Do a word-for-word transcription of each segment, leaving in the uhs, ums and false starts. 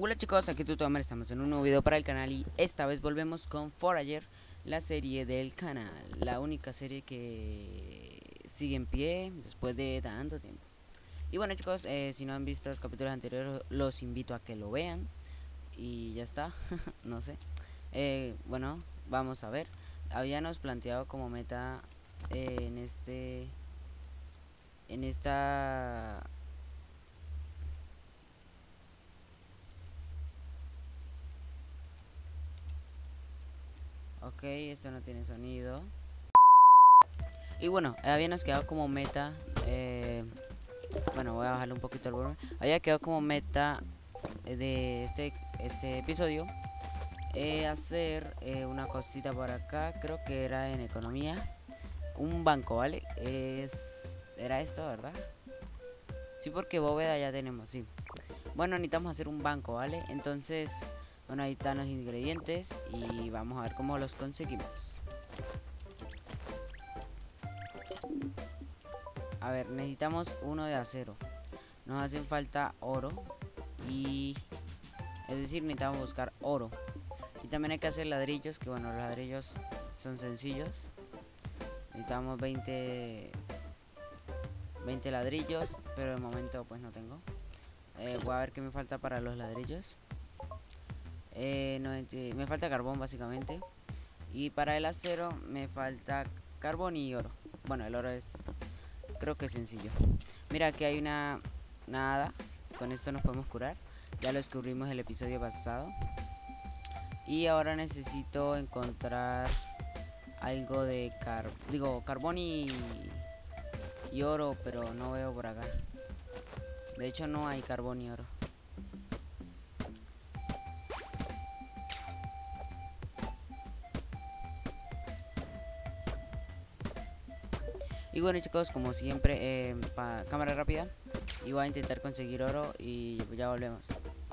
Hola chicos, aquí Tutomer, estamos en un nuevo video para el canal y esta vez volvemos con Forager, la serie del canal, la única serie que sigue en pie después de tanto tiempo. Y bueno chicos, eh, si no han visto los capítulos anteriores, los invito a que lo vean y ya está, no sé. Eh, bueno, vamos a ver, habíamos planteado como meta eh, en este, en esta... Ok, esto no tiene sonido. Y bueno, habíamos quedado como meta, eh, bueno, voy a bajarle un poquito el volumen. Había quedado como meta de este, este episodio eh, hacer eh, una cosita por acá, creo que era en economía, un banco, ¿vale? Es, era esto, ¿verdad? Sí, porque bóveda ya tenemos, sí. Bueno, necesitamos hacer un banco, ¿vale? Entonces, bueno, ahí están los ingredientes y vamos a ver cómo los conseguimos. A ver, necesitamos uno de acero. Nos hacen falta oro. Y... es decir, necesitamos buscar oro. Y también hay que hacer ladrillos, que bueno, los ladrillos son sencillos. Necesitamos veinte... veinte ladrillos, pero de momento pues no tengo. Eh, voy a ver qué me falta para los ladrillos. Eh, no, me falta carbón básicamente. Y para el acero me falta carbón y oro. Bueno, el oro es... creo que es sencillo. Mira, aquí hay una nada. Con esto nos podemos curar. Ya lo descubrimos el episodio pasado. Y ahora necesito encontrar algo de car digo carbón y, y oro, pero no veo por acá. De hecho no hay carbón y oro. Y bueno chicos, como siempre, eh, pa cámara rápida. Y voy a intentar conseguir oro y ya volvemos.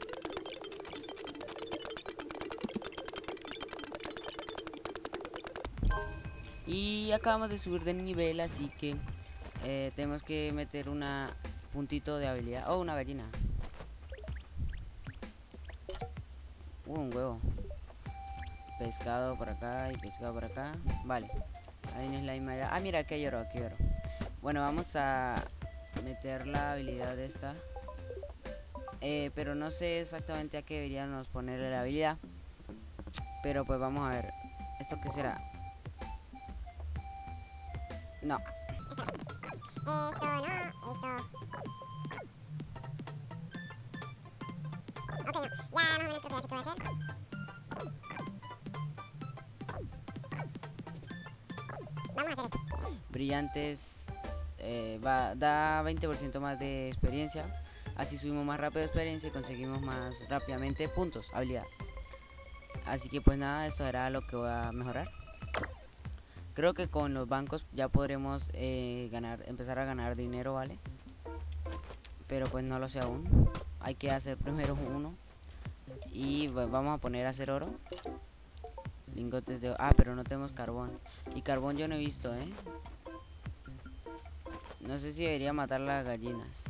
Y acabamos de subir de nivel, así que eh, tenemos que meter una puntito de habilidad. Oh, una gallina. Uh, un huevo. Pescado por acá y pescado por acá. Vale. Hay un slime allá. Ah, mira, aquí hay oro, aquí hay oro. Bueno, vamos a meter la habilidad de esta. Eh, pero no sé exactamente a qué deberíamos ponerle la habilidad. Pero pues vamos a ver. ¿Esto qué será? No. Esto no, esto. Ok, no. Ya más o menos creo que ya sé qué voy a hacer. Vamos a hacer esto. Brillantes. Eh, va, da veinte por ciento más de experiencia. Así subimos más rápido de experiencia y conseguimos más rápidamente puntos, habilidad. Así que pues nada, esto era lo que voy a mejorar. Creo que con los bancos ya podremos eh, ganar, empezar a ganar dinero, ¿vale? Pero pues no lo sé aún. Hay que hacer primero uno. Y pues, vamos a poner a hacer oro. Lingotes de oro. Ah, pero no tenemos carbón. Y carbón yo no he visto, ¿eh? No sé si debería matar las gallinas.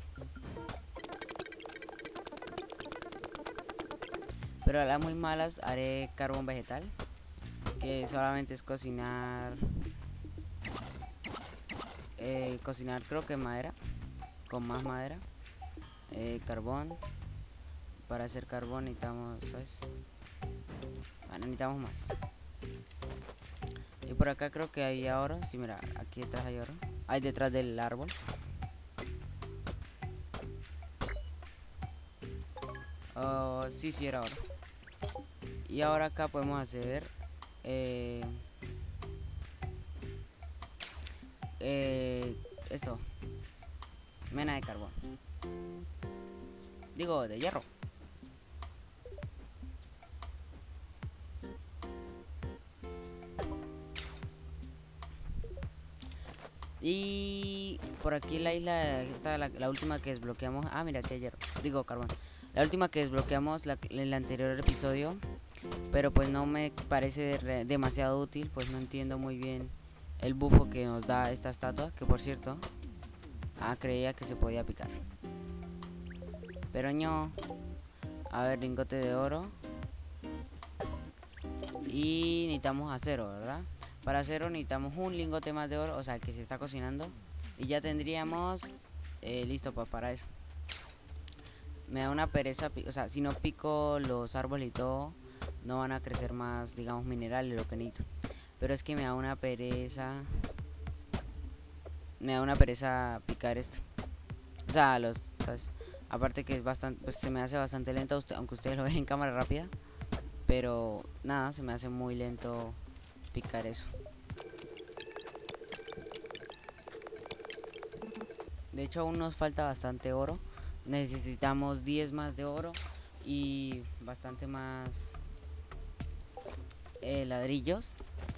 Pero a las muy malas haré carbón vegetal. Que solamente es cocinar. Eh, cocinar creo que madera. Con más madera. Eh, carbón. Para hacer carbón necesitamos, ¿sabes? Bueno, necesitamos más. Y por acá creo que había oro. Sí, mira, aquí detrás hay oro. Hay detrás del árbol. Oh, sí, sí era oro. Y ahora acá podemos hacer eh, eh, esto. Mena de carbón. Digo, de hierro. Y por aquí la isla está la, la última que desbloqueamos. Ah, mira, aquí hay hierro. Digo, carbón. La última que desbloqueamos la, en el anterior episodio. Pero pues no me parece re, demasiado útil. Pues no entiendo muy bien el bufo que nos da esta estatua. Que por cierto, ah, creía que se podía picar. Pero no. A ver, lingote de oro. Y necesitamos acero, ¿verdad? Para acero necesitamos un lingote más de oro, o sea, el que se está cocinando. Y ya tendríamos eh, listo pa para eso. Me da una pereza, o sea, si no pico los árboles y todo, no van a crecer más, digamos, minerales, lo que necesito. Pero es que me da una pereza. Me da una pereza picar esto. O sea, los, ¿sabes? Aparte que es bastante, pues se me hace bastante lento, usted, aunque ustedes lo ven en cámara rápida. Pero nada, se me hace muy lento picar eso. De hecho aún nos falta bastante oro. Necesitamos diez más de oro y bastante más eh, ladrillos.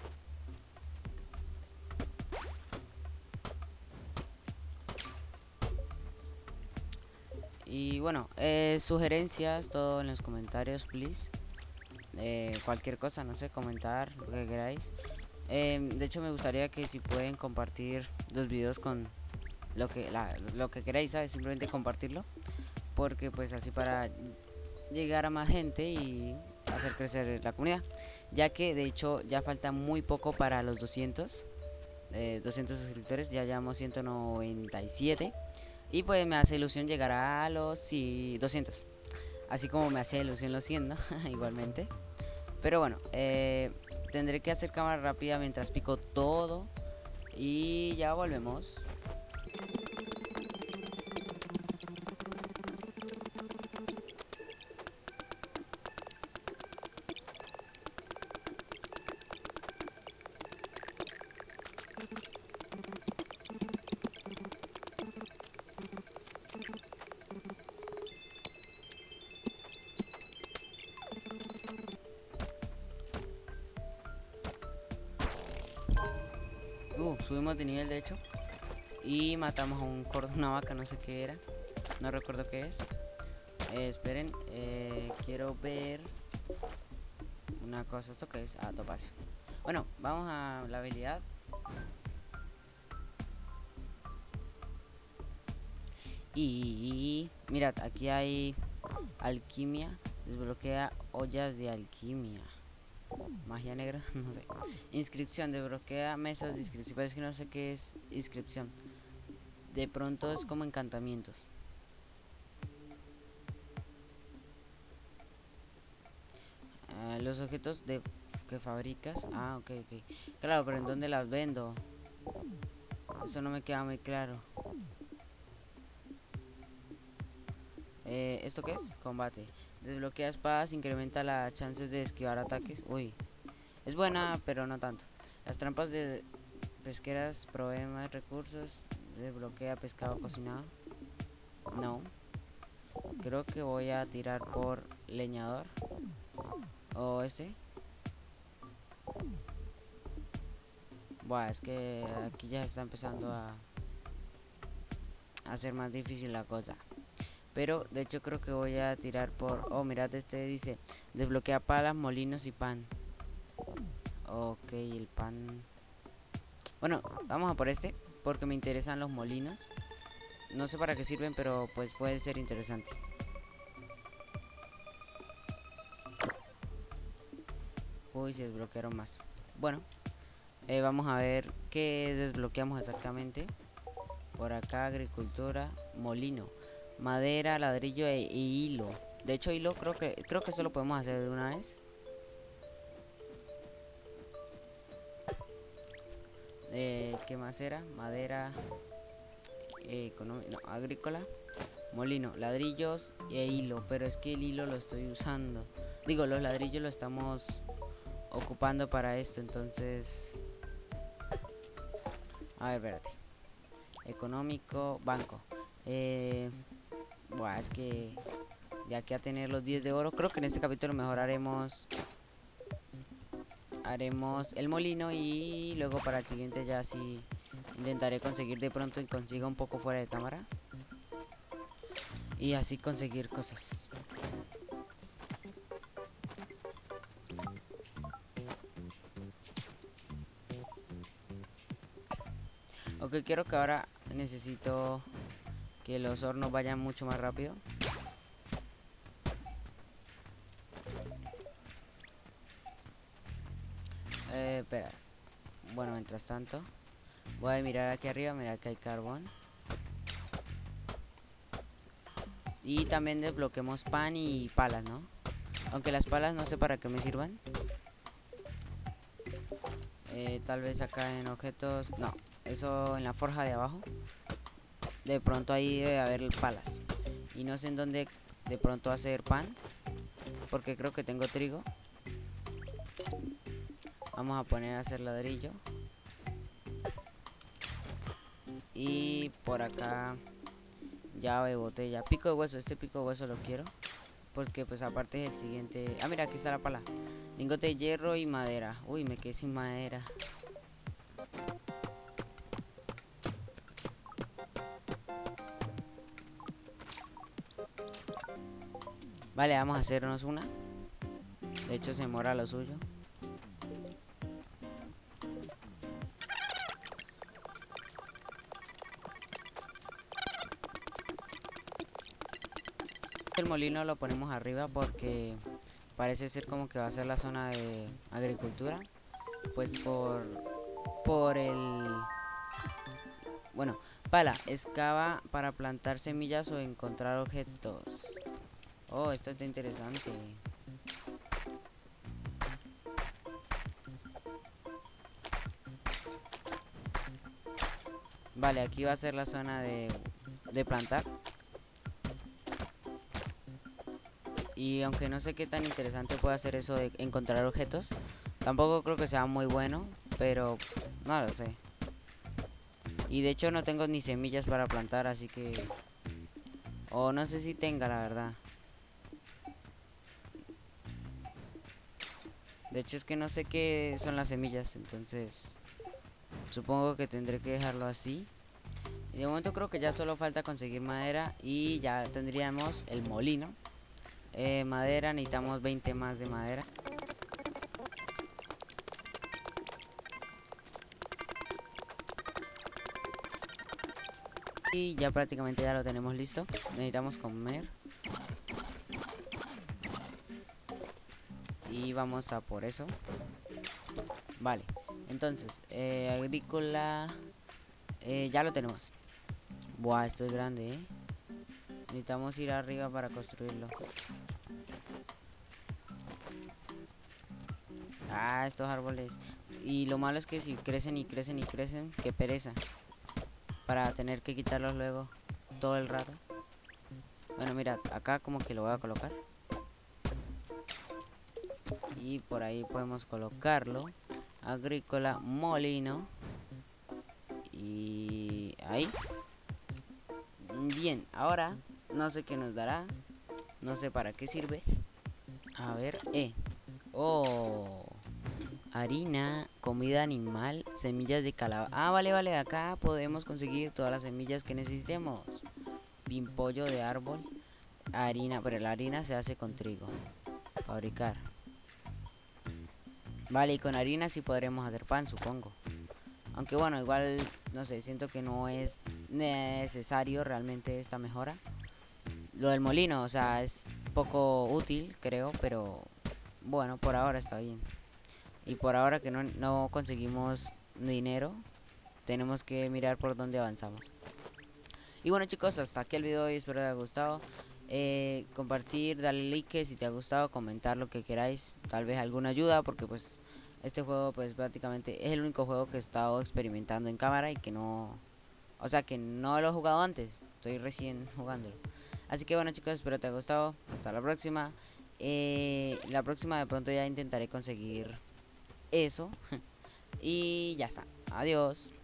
Y bueno, eh, sugerencias, todo en los comentarios, please. Eh, cualquier cosa, no sé, comentar lo que queráis. Eh, de hecho me gustaría que si pueden compartir los videos con lo que la, lo que queráis, ¿sabes? Simplemente compartirlo, porque pues así para llegar a más gente y hacer crecer la comunidad, ya que de hecho ya falta muy poco para los doscientos eh, doscientos suscriptores. Ya llevamos ciento noventa y siete y pues me hace ilusión llegar a los sí, doscientos, así como me hacía ilusión los cien, ¿no? Igualmente. Pero bueno, eh, tendré que hacer cámara rápida mientras pico todo y ya volvemos. Uh, subimos de nivel de hecho. Y matamos a un cordón, una vaca, no sé qué era. No recuerdo qué es. Eh, esperen, eh, quiero ver una cosa. ¿Esto qué es? Ah, topacio. Bueno, vamos a la habilidad. Y mirad, aquí hay alquimia. Desbloquea ollas de alquimia. Magia negra, no sé. Inscripción, desbloquea mesas de inscripción. Pero es que no sé qué es inscripción. De pronto es como encantamientos. Uh, los objetos de que fabricas. Ah, ok, ok. Claro, pero ¿en dónde las vendo? Eso no me queda muy claro. Eh, ¿Esto qué es? Combate. Desbloquea espadas, incrementa las chances de esquivar ataques. Uy. Es buena, pero no tanto. Las trampas de pesqueras proveen más recursos. Desbloquea pescado cocinado. No. Creo que voy a tirar por leñador. O este. Buah, es que aquí ya está empezando a a ser más difícil la cosa. Pero de hecho creo que voy a tirar por... Oh, mirad, este dice desbloquea palas, molinos y pan. Ok, el pan. Bueno, vamos a por este, porque me interesan los molinos. No sé para qué sirven, pero pues pueden ser interesantes. Uy, se desbloquearon más. Bueno, eh, vamos a ver qué desbloqueamos exactamente. Por acá, agricultura, molino, madera, ladrillo e, e hilo. De hecho, hilo creo que creo que eso lo podemos hacer de una vez. Eh, ¿Qué más era? Madera, eh, no, agrícola, molino, ladrillos e hilo. Pero es que el hilo lo estoy usando. Digo, los ladrillos lo estamos ocupando para esto, entonces... A ver, espérate. Económico, banco. Eh, buah, es que de aquí a tener los diez de oro, creo que en este capítulo mejor haremos haremos el molino y luego para el siguiente ya sí intentaré conseguir de pronto y consiga un poco fuera de cámara y así conseguir cosas. Ok, quiero que ahora necesito que los hornos vayan mucho más rápido. espera. Bueno, mientras tanto voy a mirar aquí arriba. Mira que hay carbón. Y también desbloquemos pan y palas, ¿no? Aunque las palas no sé para qué me sirvan. Eh, tal vez acá en objetos. No, eso en la forja de abajo. De pronto ahí debe haber palas. Y no sé en dónde de pronto hacer pan, porque creo que tengo trigo. Vamos a poner a hacer ladrillo. Y por acá llave, botella, pico de hueso. Este pico de hueso lo quiero, porque pues aparte es el siguiente. Ah, mira, aquí está la pala. Lingote de hierro y madera. Uy, me quedé sin madera. Vale, vamos a hacernos una. De hecho se demora lo suyo. El molino lo ponemos arriba porque parece ser como que va a ser la zona de agricultura. Pues por por el bueno, pala, excava para plantar semillas o encontrar objetos. Oh, esto está interesante. Vale, aquí va a ser la zona de, de plantar. Y aunque no sé qué tan interesante puede ser eso de encontrar objetos, tampoco creo que sea muy bueno, pero no lo sé. Y de hecho no tengo ni semillas para plantar, así que... O no sé si tenga, la verdad. De hecho es que no sé qué son las semillas, entonces supongo que tendré que dejarlo así. Y de momento creo que ya solo falta conseguir madera y ya tendríamos el molino. Eh, madera, necesitamos veinte más de madera. Y ya prácticamente ya lo tenemos listo. Necesitamos comer. Y vamos a por eso. Vale, entonces eh, agrícola eh, ya lo tenemos. Buah, esto es grande, eh. Necesitamos ir arriba para construirlo. Ah, estos árboles. Y lo malo es que si crecen y crecen y crecen, qué pereza para tener que quitarlos luego todo el rato. Bueno, mira, acá como que lo voy a colocar. Y por ahí podemos colocarlo. Agrícola, molino. Y ahí. Bien, ahora no sé qué nos dará. No sé para qué sirve. A ver, eh. Oh. Harina, comida animal, semillas de calabaza. Ah, vale, vale, acá podemos conseguir todas las semillas que necesitemos. Pimpollo de árbol. Harina, pero la harina se hace con trigo. Fabricar. Vale, y con harina sí podremos hacer pan, supongo. Aunque bueno, igual, no sé, siento que no es necesario realmente esta mejora. Lo del molino, o sea, es poco útil, creo, pero bueno, por ahora está bien. Y por ahora que no, no conseguimos dinero, tenemos que mirar por dónde avanzamos. Y bueno, chicos, hasta aquí el video y espero que les haya gustado. Eh, compartir, darle like si te ha gustado, comentar lo que queráis, tal vez alguna ayuda, porque pues este juego pues prácticamente es el único juego que he estado experimentando en cámara y que no, o sea que no lo he jugado antes, estoy recién jugándolo. Así que bueno, chicos, espero que te haya gustado, hasta la próxima. Eh, la próxima de pronto ya intentaré conseguir eso. Y ya está, adiós.